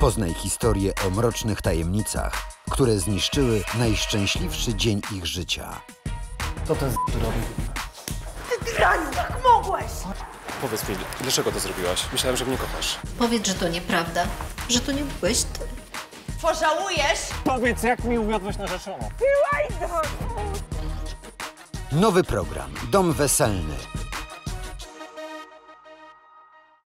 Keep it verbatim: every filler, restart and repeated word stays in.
Poznaj historię o mrocznych tajemnicach, które zniszczyły najszczęśliwszy dzień ich życia. Co ten z*** robi? Ty draniu, jak mogłeś? Powiedz mi, dlaczego to zrobiłaś? Myślałem, że mnie kochasz. Powiedz, że to nieprawda, że to nie byłeś ty. Pożałujesz? Powiedz, jak mi uwiodłeś narzeczoną. Nowy program Dom Weselny